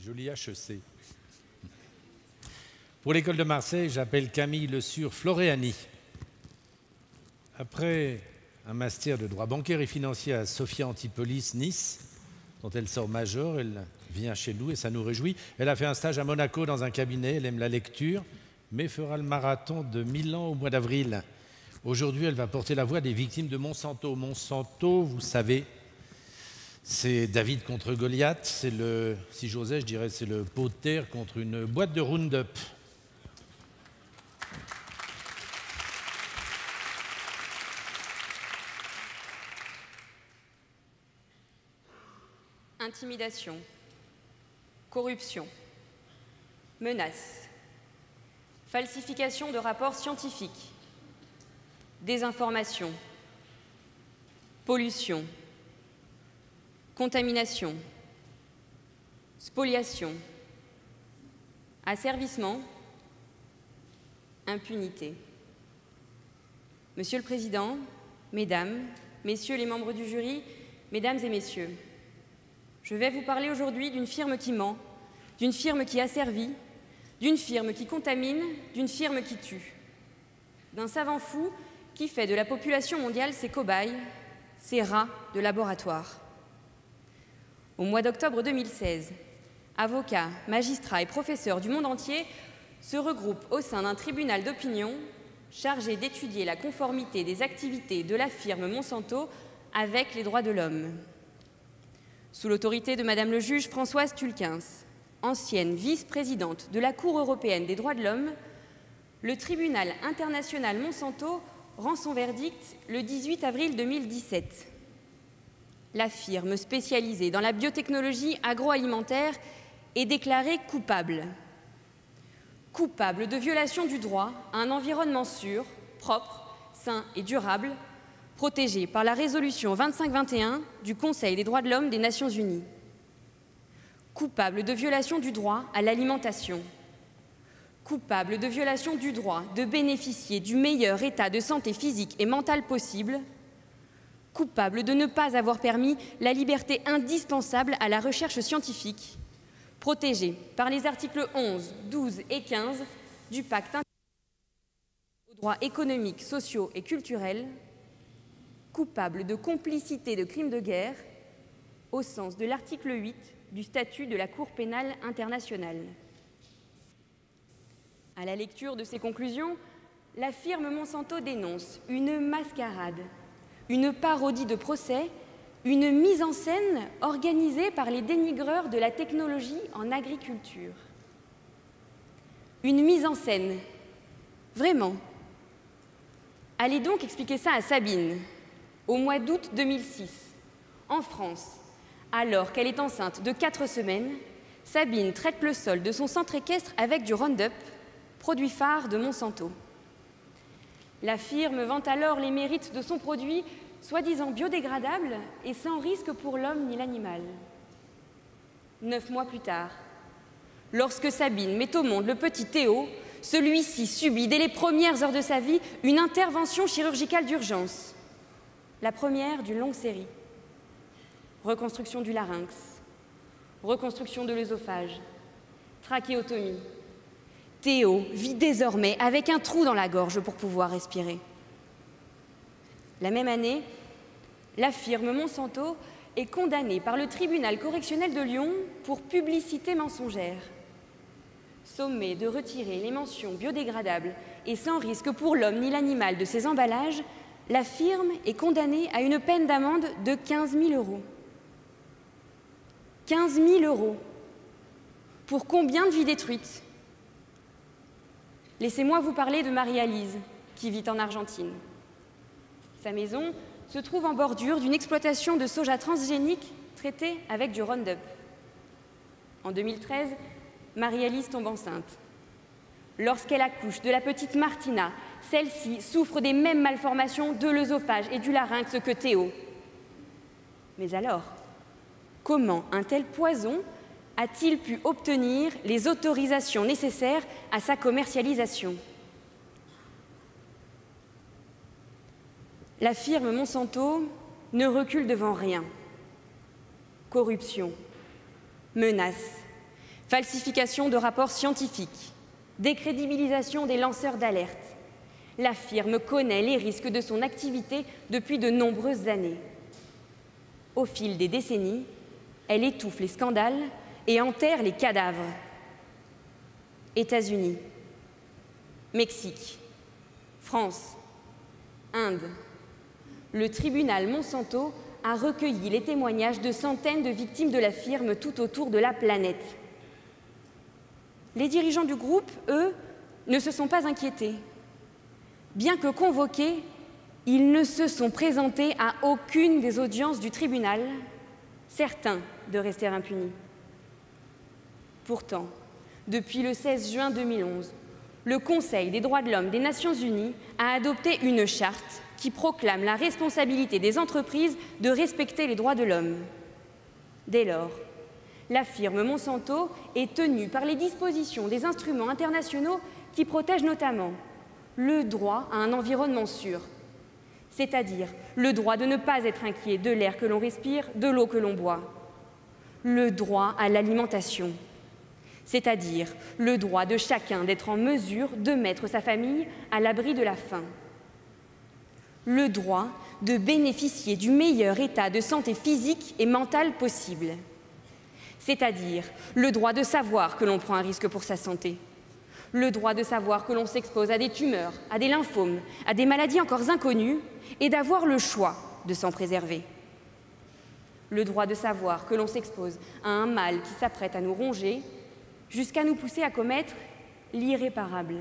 Joli HEC. Pour l'école de Marseille, j'appelle Camille Le Sur Floréani. Après un master de droit bancaire et financier à Sophia Antipolis, Nice, dont elle sort major, elle vient chez nous et ça nous réjouit. Elle a fait un stage à Monaco dans un cabinet, elle aime la lecture, mais fera le marathon de Milan au mois d'avril. Aujourd'hui, elle va porter la voix des victimes de Monsanto. Monsanto, vous savez, c'est David contre Goliath, c'est le, si j'osais, je dirais, c'est le pot de terre contre une boîte de Roundup. Intimidation, corruption, menaces, falsification de rapports scientifiques, désinformation, pollution, contamination, spoliation, asservissement, impunité. Monsieur le Président, Mesdames, Messieurs les membres du jury, Mesdames et Messieurs, je vais vous parler aujourd'hui d'une firme qui ment, d'une firme qui asservit, d'une firme qui contamine, d'une firme qui tue, d'un savant fou qui fait de la population mondiale ses cobayes, ses rats de laboratoire. Au mois d'octobre 2016, avocats, magistrats et professeurs du monde entier se regroupent au sein d'un tribunal d'opinion chargé d'étudier la conformité des activités de la firme Monsanto avec les droits de l'homme. Sous l'autorité de Madame le juge Françoise Tulkens, ancienne vice-présidente de la Cour européenne des droits de l'homme, le tribunal international Monsanto rend son verdict le 18 avril 2017. La firme spécialisée dans la biotechnologie agroalimentaire est déclarée coupable. Coupable de violation du droit à un environnement sûr, propre, sain et durable, protégé par la résolution 2521 du Conseil des droits de l'homme des Nations Unies. Coupable de violation du droit à l'alimentation. Coupable de violation du droit de bénéficier du meilleur état de santé physique et mentale possible. Coupable de ne pas avoir permis la liberté indispensable à la recherche scientifique, protégée par les articles 11, 12 et 15 du Pacte international aux droits économiques, sociaux et culturels. Coupable de complicité de crimes de guerre au sens de l'article 8 du statut de la Cour pénale internationale. À la lecture de ces conclusions, la firme Monsanto dénonce une mascarade, une parodie de procès, une mise en scène organisée par les dénigreurs de la technologie en agriculture. Une mise en scène, vraiment. Allez donc expliquer ça à Sabine. Au mois d'août 2006, en France, alors qu'elle est enceinte de 4 semaines, Sabine traite le sol de son centre équestre avec du Roundup, produit phare de Monsanto. La firme vante alors les mérites de son produit, soi-disant biodégradable et sans risque pour l'homme ni l'animal. 9 mois plus tard, lorsque Sabine met au monde le petit Théo, celui-ci subit dès les premières heures de sa vie une intervention chirurgicale d'urgence. La première d'une longue série. Reconstruction du larynx, reconstruction de l'œsophage, trachéotomie. Théo vit désormais avec un trou dans la gorge pour pouvoir respirer. La même année, la firme Monsanto est condamnée par le tribunal correctionnel de Lyon pour publicité mensongère. Sommée de retirer les mentions biodégradables et sans risque pour l'homme ni l'animal de ses emballages, la firme est condamnée à une peine d'amende de 15 000 €. 15 000 €. Pour combien de vies détruites? Laissez-moi vous parler de Marie-Alise, qui vit en Argentine. Sa maison se trouve en bordure d'une exploitation de soja transgénique traitée avec du Roundup. En 2013, Marie-Alise tombe enceinte. Lorsqu'elle accouche de la petite Martina, celle-ci souffre des mêmes malformations de l'œsophage et du larynx que Théo. Mais alors, comment un tel poison a-t-il pu obtenir les autorisations nécessaires à sa commercialisation? La firme Monsanto ne recule devant rien. Corruption, menaces, falsification de rapports scientifiques, décrédibilisation des lanceurs d'alerte. La firme connaît les risques de son activité depuis de nombreuses années. Au fil des décennies, elle étouffe les scandales et enterre les cadavres. États-Unis, Mexique, France, Inde. Le tribunal Monsanto a recueilli les témoignages de centaines de victimes de la firme tout autour de la planète. Les dirigeants du groupe, eux, ne se sont pas inquiétés. Bien que convoqués, ils ne se sont présentés à aucune des audiences du tribunal, certains de rester impunis. Pourtant, depuis le 16 juin 2011, le Conseil des droits de l'homme des Nations Unies a adopté une charte qui proclame la responsabilité des entreprises de respecter les droits de l'homme. Dès lors, la firme Monsanto est tenue par les dispositions des instruments internationaux qui protègent notamment le droit à un environnement sûr, c'est-à-dire le droit de ne pas être inquiet de l'air que l'on respire, de l'eau que l'on boit, le droit à l'alimentation, c'est-à-dire le droit de chacun d'être en mesure de mettre sa famille à l'abri de la faim, le droit de bénéficier du meilleur état de santé physique et mentale possible, c'est-à-dire le droit de savoir que l'on prend un risque pour sa santé, le droit de savoir que l'on s'expose à des tumeurs, à des lymphomes, à des maladies encore inconnues et d'avoir le choix de s'en préserver, le droit de savoir que l'on s'expose à un mal qui s'apprête à nous ronger jusqu'à nous pousser à commettre l'irréparable.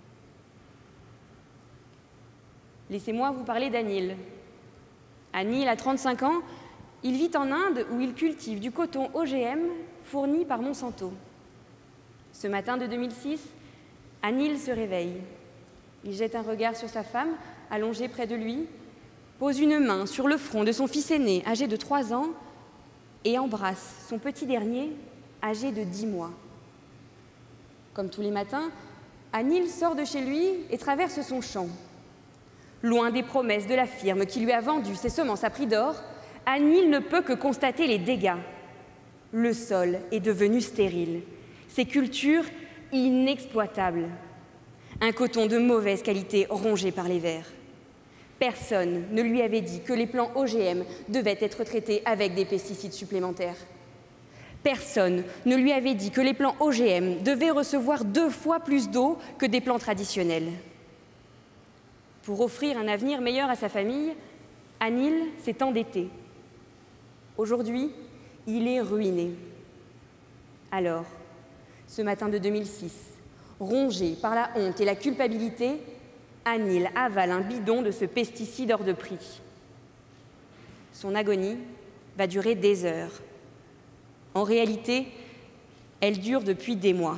Laissez-moi vous parler d'Anil. Anil a 35 ans, il vit en Inde où il cultive du coton OGM fourni par Monsanto. Ce matin de 2006, Anil se réveille. Il jette un regard sur sa femme, allongée près de lui, pose une main sur le front de son fils aîné, âgé de 3 ans, et embrasse son petit dernier, âgé de 10 mois. Comme tous les matins, Anil sort de chez lui et traverse son champ. Loin des promesses de la firme qui lui a vendu ses semences à prix d'or, Anil ne peut que constater les dégâts. Le sol est devenu stérile, ses cultures inexploitables. Un coton de mauvaise qualité rongé par les vers. Personne ne lui avait dit que les plants OGM devaient être traités avec des pesticides supplémentaires. Personne ne lui avait dit que les plants OGM devaient recevoir 2 fois plus d'eau que des plants traditionnels. Pour offrir un avenir meilleur à sa famille, Anil s'est endetté. Aujourd'hui, il est ruiné. Alors, ce matin de 2006, rongé par la honte et la culpabilité, Anil avale un bidon de ce pesticide hors de prix. Son agonie va durer des heures. En réalité, elle dure depuis des mois.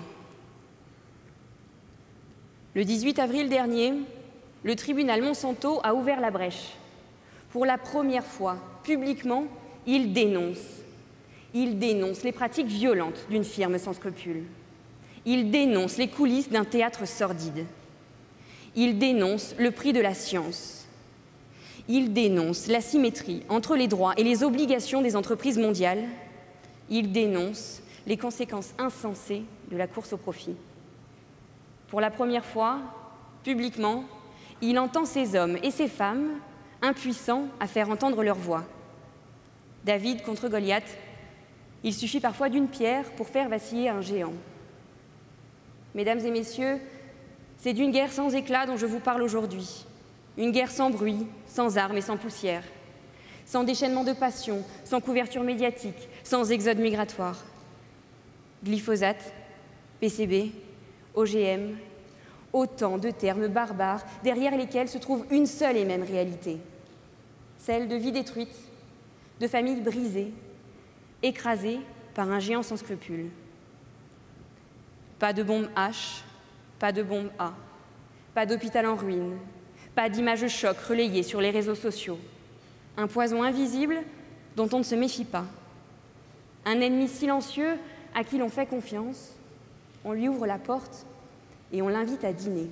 Le 18 avril dernier, le tribunal Monsanto a ouvert la brèche. Pour la première fois, publiquement, il dénonce les pratiques violentes d'une firme sans scrupules. Il dénonce les coulisses d'un théâtre sordide. Il dénonce le prix de la science. Il dénonce l'asymétrie entre les droits et les obligations des entreprises mondiales. Il dénonce les conséquences insensées de la course au profit. Pour la première fois, publiquement, il entend ces hommes et ces femmes impuissants à faire entendre leur voix. David contre Goliath, il suffit parfois d'une pierre pour faire vaciller un géant. Mesdames et messieurs, c'est d'une guerre sans éclat dont je vous parle aujourd'hui. Une guerre sans bruit, sans armes et sans poussière. Sans déchaînement de passion, sans couverture médiatique, sans exode migratoire. Glyphosate, PCB, OGM, autant de termes barbares derrière lesquels se trouve une seule et même réalité. Celle de vies détruites, de familles brisées, écrasées par un géant sans scrupules. Pas de bombe H, pas de bombe A, pas d'hôpital en ruine, pas d'images choc relayées sur les réseaux sociaux. Un poison invisible dont on ne se méfie pas. Un ennemi silencieux à qui l'on fait confiance, on lui ouvre la porte et on l'invite à dîner.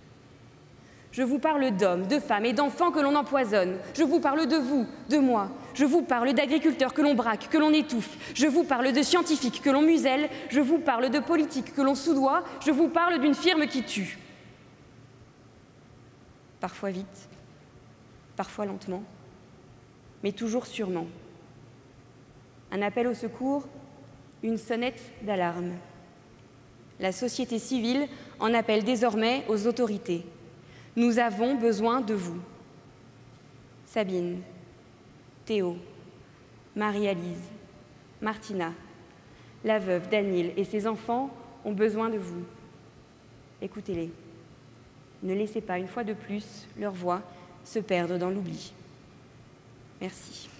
Je vous parle d'hommes, de femmes et d'enfants que l'on empoisonne. Je vous parle de vous, de moi. Je vous parle d'agriculteurs que l'on braque, que l'on étouffe. Je vous parle de scientifiques que l'on muselle. Je vous parle de politiques que l'on soudoie. Je vous parle d'une firme qui tue. Parfois vite, parfois lentement, mais toujours sûrement. Un appel au secours, une sonnette d'alarme. La société civile en appelle désormais aux autorités. Nous avons besoin de vous. Sabine, Théo, Marie-Alise, Martina, la veuve Daniel et ses enfants ont besoin de vous. Écoutez-les. Ne laissez pas une fois de plus leur voix se perdre dans l'oubli. Merci.